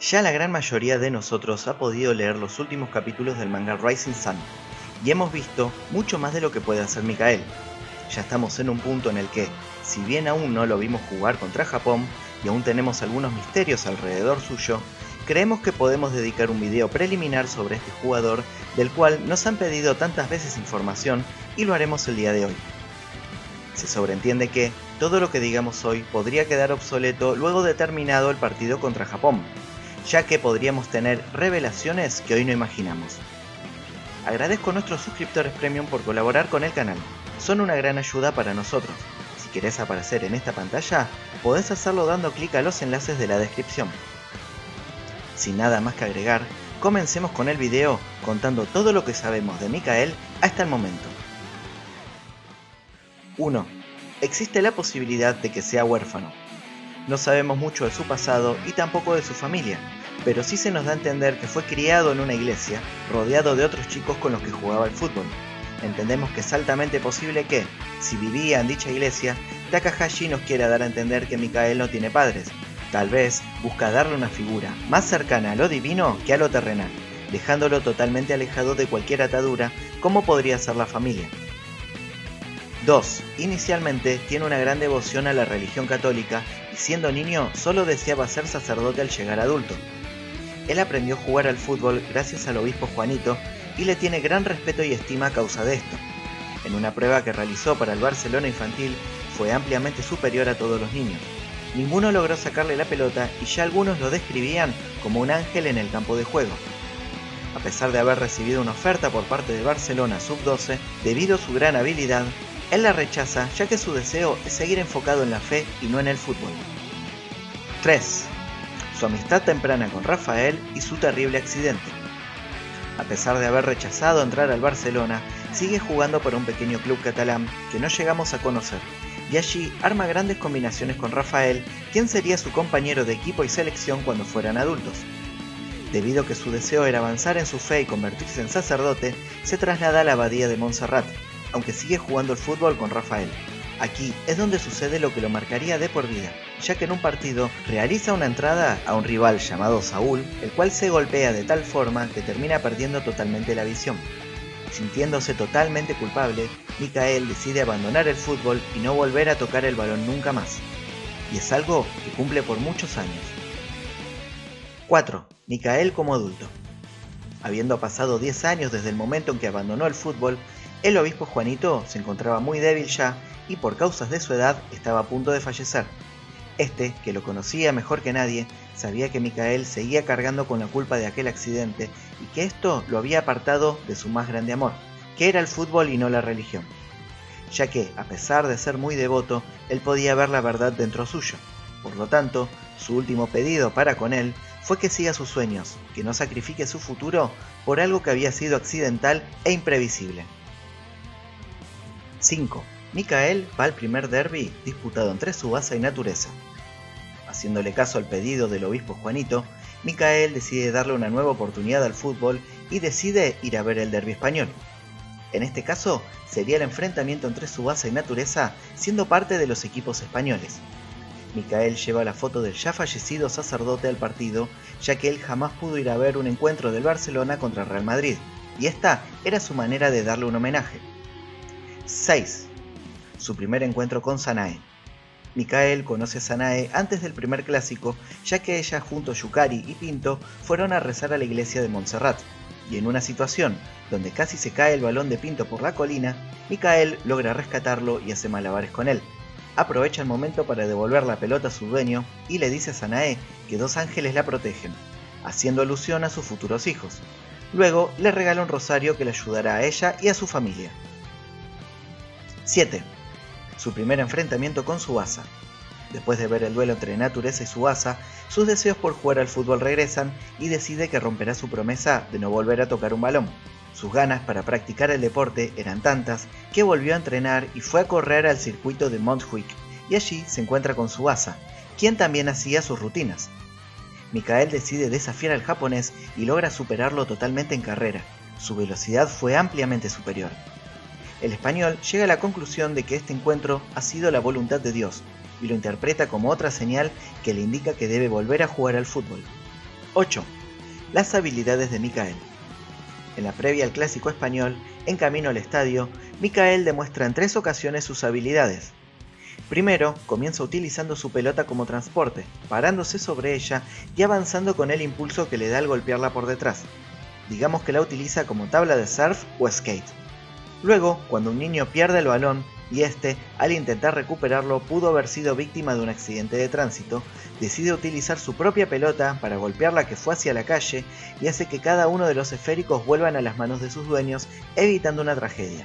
Ya la gran mayoría de nosotros ha podido leer los últimos capítulos del manga Rising Sun, y hemos visto mucho más de lo que puede hacer Mikael. Ya estamos en un punto en el que, si bien aún no lo vimos jugar contra Japón, y aún tenemos algunos misterios alrededor suyo, creemos que podemos dedicar un video preliminar sobre este jugador, del cual nos han pedido tantas veces información, y lo haremos el día de hoy. Se sobreentiende que todo lo que digamos hoy podría quedar obsoleto luego de terminado el partido contra Japón, ya que podríamos tener revelaciones que hoy no imaginamos. Agradezco a nuestros suscriptores premium por colaborar con el canal, son una gran ayuda para nosotros. Si querés aparecer en esta pantalla, podés hacerlo dando clic a los enlaces de la descripción. Sin nada más que agregar, comencemos con el video contando todo lo que sabemos de Mikael hasta el momento. 1. Existe la posibilidad de que sea huérfano. No sabemos mucho de su pasado y tampoco de su familia, pero sí se nos da a entender que fue criado en una iglesia, rodeado de otros chicos con los que jugaba al fútbol. Entendemos que es altamente posible que, si vivía en dicha iglesia, Takahashi nos quiera dar a entender que Mikael no tiene padres. Tal vez busca darle una figura más cercana a lo divino que a lo terrenal, dejándolo totalmente alejado de cualquier atadura, como podría ser la familia. 2. Inicialmente tiene una gran devoción a la religión católica y siendo niño solo deseaba ser sacerdote al llegar adulto. Él aprendió a jugar al fútbol gracias al obispo Juanito y le tiene gran respeto y estima a causa de esto. En una prueba que realizó para el Barcelona infantil fue ampliamente superior a todos los niños. Ninguno logró sacarle la pelota y ya algunos lo describían como un ángel en el campo de juego. A pesar de haber recibido una oferta por parte del Barcelona Sub-12 debido a su gran habilidad, él la rechaza ya que su deseo es seguir enfocado en la fe y no en el fútbol. 3. Su amistad temprana con Rafael y su terrible accidente. A pesar de haber rechazado entrar al Barcelona, sigue jugando para un pequeño club catalán que no llegamos a conocer, y allí arma grandes combinaciones con Rafael, quien sería su compañero de equipo y selección cuando fueran adultos. Debido a que su deseo era avanzar en su fe y convertirse en sacerdote, se traslada a la abadía de Montserrat, aunque sigue jugando al fútbol con Rafael. Aquí es donde sucede lo que lo marcaría de por vida, ya que en un partido realiza una entrada a un rival llamado Saúl, el cual se golpea de tal forma que termina perdiendo totalmente la visión. Sintiéndose totalmente culpable, Mikael decide abandonar el fútbol y no volver a tocar el balón nunca más. Y es algo que cumple por muchos años. 4. Mikael como adulto. Habiendo pasado 10 años desde el momento en que abandonó el fútbol, el obispo Juanito se encontraba muy débil ya y por causas de su edad estaba a punto de fallecer. Este, que lo conocía mejor que nadie, sabía que Mikael seguía cargando con la culpa de aquel accidente y que esto lo había apartado de su más grande amor, que era el fútbol y no la religión. Ya que, a pesar de ser muy devoto, él podía ver la verdad dentro suyo. Por lo tanto, su último pedido para con él fue que siga sus sueños, que no sacrifique su futuro por algo que había sido accidental e imprevisible. 5. Mikael va al primer derbi disputado entre Tsubasa y Natureza. Haciéndole caso al pedido del obispo Juanito, Mikael decide darle una nueva oportunidad al fútbol y decide ir a ver el derbi español. En este caso, sería el enfrentamiento entre Tsubasa y Natureza siendo parte de los equipos españoles. Mikael lleva la foto del ya fallecido sacerdote al partido, ya que él jamás pudo ir a ver un encuentro del Barcelona contra el Real Madrid, y esta era su manera de darle un homenaje. 6. Su primer encuentro con Sanae. Mikael conoce a Sanae antes del primer clásico, ya que ella junto a Yukari y Pinto fueron a rezar a la iglesia de Montserrat, y en una situación donde casi se cae el balón de Pinto por la colina, Mikael logra rescatarlo y hace malabares con él. Aprovecha el momento para devolver la pelota a su dueño y le dice a Sanae que dos ángeles la protegen, haciendo alusión a sus futuros hijos. Luego le regala un rosario que le ayudará a ella y a su familia. 7. Su primer enfrentamiento con Tsubasa. Después de ver el duelo entre Natureza y Tsubasa, sus deseos por jugar al fútbol regresan y decide que romperá su promesa de no volver a tocar un balón. Sus ganas para practicar el deporte eran tantas que volvió a entrenar y fue a correr al circuito de Montjuic, y allí se encuentra con Tsubasa, quien también hacía sus rutinas. Mikael decide desafiar al japonés y logra superarlo totalmente en carrera. Su velocidad fue ampliamente superior. El español llega a la conclusión de que este encuentro ha sido la voluntad de Dios y lo interpreta como otra señal que le indica que debe volver a jugar al fútbol. 8. Las habilidades de Micael. En la previa al clásico español, en camino al estadio, Micael demuestra en 3 ocasiones sus habilidades. Primero, comienza utilizando su pelota como transporte, parándose sobre ella y avanzando con el impulso que le da al golpearla por detrás. Digamos que la utiliza como tabla de surf o skate. Luego, cuando un niño pierde el balón y este, al intentar recuperarlo, pudo haber sido víctima de un accidente de tránsito, decide utilizar su propia pelota para golpear la que fue hacia la calle y hace que cada uno de los esféricos vuelvan a las manos de sus dueños, evitando una tragedia.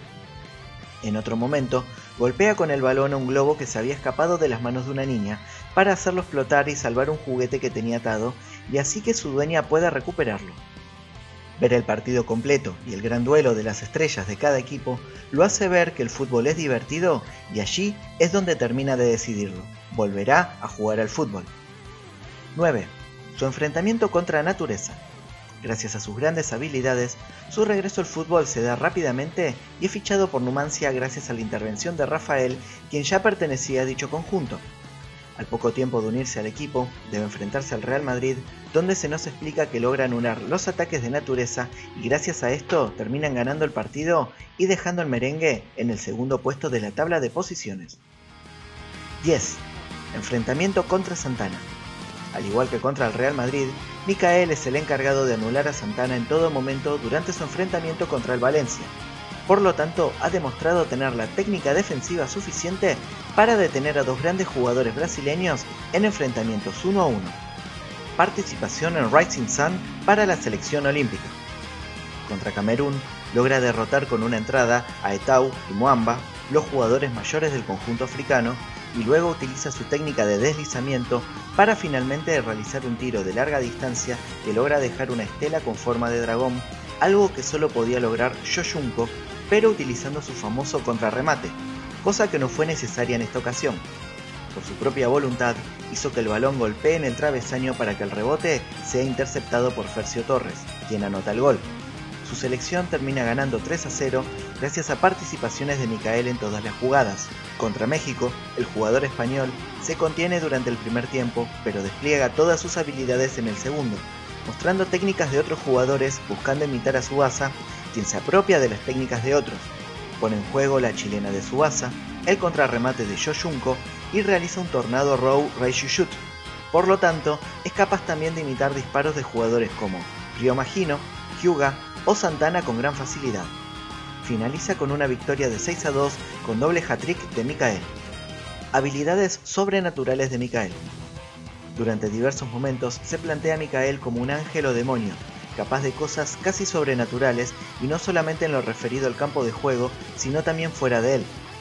En otro momento, golpea con el balón a un globo que se había escapado de las manos de una niña para hacerlo explotar y salvar un juguete que tenía atado, y así que su dueña pueda recuperarlo. Ver el partido completo y el gran duelo de las estrellas de cada equipo lo hace ver que el fútbol es divertido y allí es donde termina de decidirlo. Volverá a jugar al fútbol. 9. Su enfrentamiento contra la naturaleza. Gracias a sus grandes habilidades, su regreso al fútbol se da rápidamente y es fichado por Numancia gracias a la intervención de Rafael, quien ya pertenecía a dicho conjunto. Al poco tiempo de unirse al equipo, debe enfrentarse al Real Madrid, donde se nos explica que logra anular los ataques de naturaleza y gracias a esto terminan ganando el partido y dejando al merengue en el segundo puesto de la tabla de posiciones. 10. Enfrentamiento contra Santana. Al igual que contra el Real Madrid, Micael es el encargado de anular a Santana en todo momento durante su enfrentamiento contra el Valencia. Por lo tanto, ha demostrado tener la técnica defensiva suficiente para detener a 2 grandes jugadores brasileños en enfrentamientos 1 a 1. Participación en Rising Sun para la selección olímpica. Contra Camerún, logra derrotar con una entrada a Etau y Muamba, los jugadores mayores del conjunto africano, y luego utiliza su técnica de deslizamiento para finalmente realizar un tiro de larga distancia que logra dejar una estela con forma de dragón, algo que solo podía lograr Yoshunko, pero utilizando su famoso contrarremate, cosa que no fue necesaria en esta ocasión. Por su propia voluntad, hizo que el balón golpee en el travesaño para que el rebote sea interceptado por Fercio Torres, quien anota el gol. Su selección termina ganando 3 a 0 gracias a participaciones de Micael en todas las jugadas. Contra México, el jugador español se contiene durante el primer tiempo, pero despliega todas sus habilidades en el segundo, mostrando técnicas de otros jugadores buscando imitar a Tsubasa, quien se apropia de las técnicas de otros. Pone en juego la chilena de Tsubasa, el contrarremate de Yoshunko y realiza un tornado row Raiju Shoot. Por lo tanto, es capaz también de imitar disparos de jugadores como Ryo Magino, Hyuga o Santana con gran facilidad. Finaliza con una victoria de 6 a 2 con doble hat-trick de Micael. Habilidades sobrenaturales de Micael. Durante diversos momentos se plantea a Micael como un ángel o demonio, capaz de cosas casi sobrenaturales y no solamente en lo referido al campo de juego, sino también fuera de él.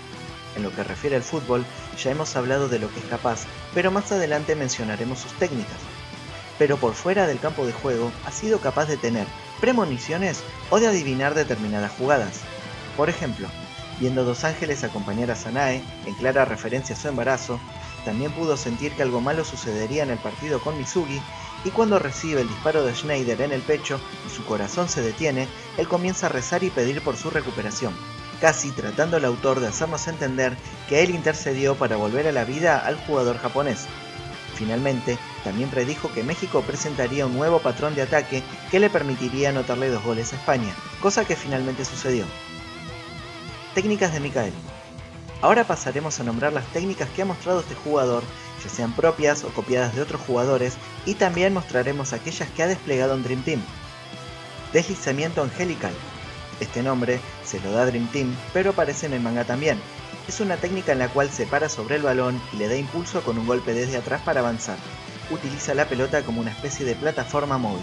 En lo que refiere al fútbol, ya hemos hablado de lo que es capaz, pero más adelante mencionaremos sus técnicas. Pero por fuera del campo de juego, ha sido capaz de tener premoniciones o de adivinar determinadas jugadas. Por ejemplo, viendo 2 ángeles acompañar a Sanae, en clara referencia a su embarazo, también pudo sentir que algo malo sucedería en el partido con Mizugi, y cuando recibe el disparo de Schneider en el pecho y su corazón se detiene, él comienza a rezar y pedir por su recuperación, casi tratando el autor de hacernos entender que él intercedió para volver a la vida al jugador japonés. Finalmente, también predijo que México presentaría un nuevo patrón de ataque que le permitiría anotarle 2 goles a España, cosa que finalmente sucedió. Técnicas de Micael. Ahora pasaremos a nombrar las técnicas que ha mostrado este jugador, ya sean propias o copiadas de otros jugadores, y también mostraremos aquellas que ha desplegado en Dream Team. Deslizamiento angelical. Este nombre se lo da Dream Team, pero aparece en el manga también. Es una técnica en la cual se para sobre el balón y le da impulso con un golpe desde atrás para avanzar. Utiliza la pelota como una especie de plataforma móvil.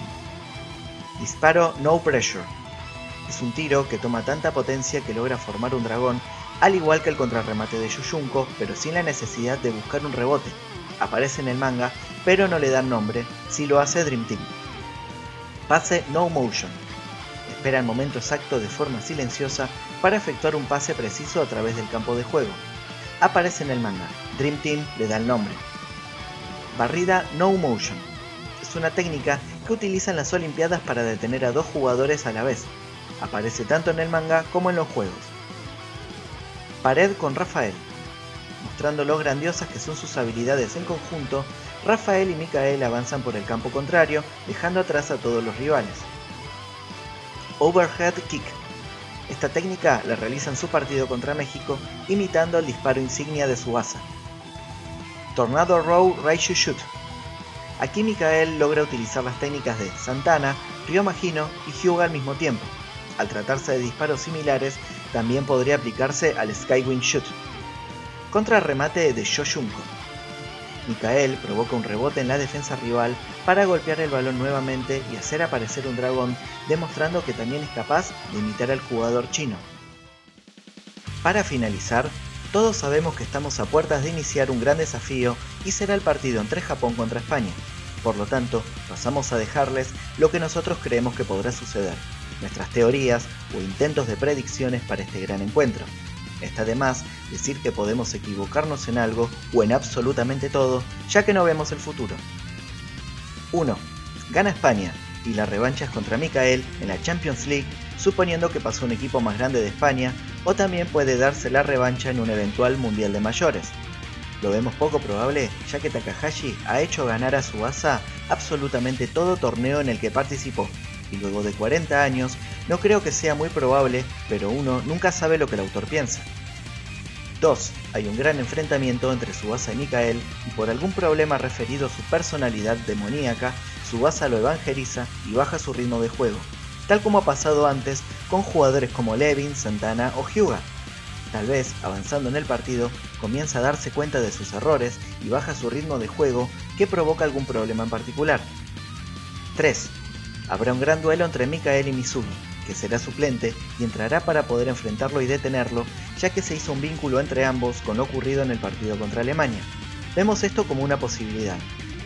Disparo No Pressure. Es un tiro que toma tanta potencia que logra formar un dragón, al igual que el contrarremate de Yoshunko, pero sin la necesidad de buscar un rebote. Aparece en el manga, pero no le dan nombre, si lo hace Dream Team. Pase No Motion. Espera el momento exacto de forma silenciosa para efectuar un pase preciso a través del campo de juego. Aparece en el manga, Dream Team le da el nombre. Barrida No Motion. Es una técnica que utilizan las Olimpiadas para detener a 2 jugadores a la vez. Aparece tanto en el manga como en los juegos. Pared con Rafael. Mostrando lo grandiosas que son sus habilidades en conjunto, Rafael y Micael avanzan por el campo contrario, dejando atrás a todos los rivales. Overhead Kick. Esta técnica la realiza en su partido contra México, imitando el disparo insignia de Tsubasa. Tornado Row Raiju Shoot. Aquí Micael logra utilizar las técnicas de Santana, Ryo Magino y Hyuga al mismo tiempo. Al tratarse de disparos similares, también podría aplicarse al Skywing Shoot. Contrarremate de Shoshunko. Micael provoca un rebote en la defensa rival para golpear el balón nuevamente y hacer aparecer un dragón, demostrando que también es capaz de imitar al jugador chino. Para finalizar, todos sabemos que estamos a puertas de iniciar un gran desafío y será el partido entre Japón contra España. Por lo tanto, pasamos a dejarles lo que nosotros creemos que podrá suceder, nuestras teorías o intentos de predicciones para este gran encuentro. Está de más decir que podemos equivocarnos en algo o en absolutamente todo, ya que no vemos el futuro. 1. Gana España y la revancha es contra Micael en la Champions League, suponiendo que pasó un equipo más grande de España, o también puede darse la revancha en un eventual Mundial de Mayores. Lo vemos poco probable, ya que Takahashi ha hecho ganar a Tsubasa absolutamente todo torneo en el que participó, y luego de 40 años no creo que sea muy probable, pero uno nunca sabe lo que el autor piensa. 2. Hay un gran enfrentamiento entre Tsubasa y Micael, y por algún problema referido a su personalidad demoníaca, Tsubasa lo evangeliza y baja su ritmo de juego, tal como ha pasado antes con jugadores como Levin, Santana o Hyuga. Tal vez, avanzando en el partido, comienza a darse cuenta de sus errores y baja su ritmo de juego, que provoca algún problema en particular. 3. Habrá un gran duelo entre Micael y Misugi, que será suplente y entrará para poder enfrentarlo y detenerlo, ya que se hizo un vínculo entre ambos con lo ocurrido en el partido contra Alemania. Vemos esto como una posibilidad.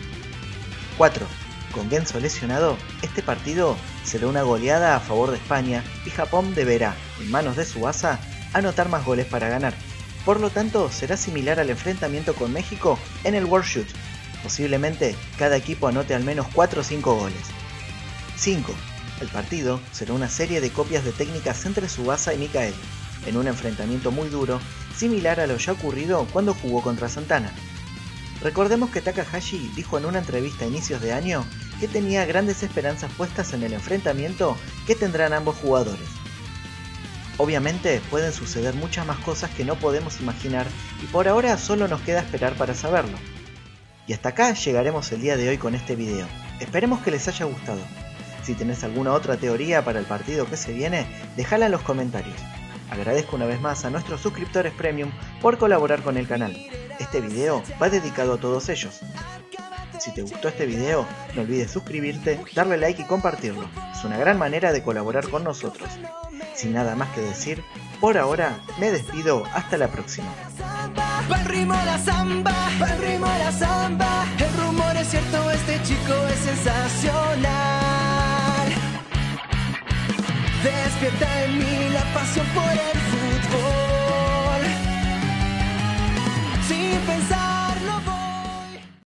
4. Con Genso lesionado, este partido será una goleada a favor de España y Japón deberá, en manos de Tsubasa, anotar más goles para ganar. Por lo tanto, será similar al enfrentamiento con México en el World Shoot. Posiblemente cada equipo anote al menos 4 o 5 goles. 5. El partido será una serie de copias de técnicas entre Tsubasa y Micael, en un enfrentamiento muy duro, similar a lo ya ocurrido cuando jugó contra Santana. Recordemos que Takahashi dijo en una entrevista a inicios de año que tenía grandes esperanzas puestas en el enfrentamiento que tendrán ambos jugadores. Obviamente pueden suceder muchas más cosas que no podemos imaginar y por ahora solo nos queda esperar para saberlo. Y hasta acá llegaremos el día de hoy con este video. Esperemos que les haya gustado. Si tenés alguna otra teoría para el partido que se viene, déjala en los comentarios. Agradezco una vez más a nuestros suscriptores premium por colaborar con el canal. Este video va dedicado a todos ellos. Si te gustó este video, no olvides suscribirte, darle like y compartirlo. Es una gran manera de colaborar con nosotros. Sin nada más que decir, por ahora me despido, hasta la próxima. El ritmo la samba, el ritmo la samba. El rumor es cierto, este chico es sensacional. Despierta en mí la pasión por el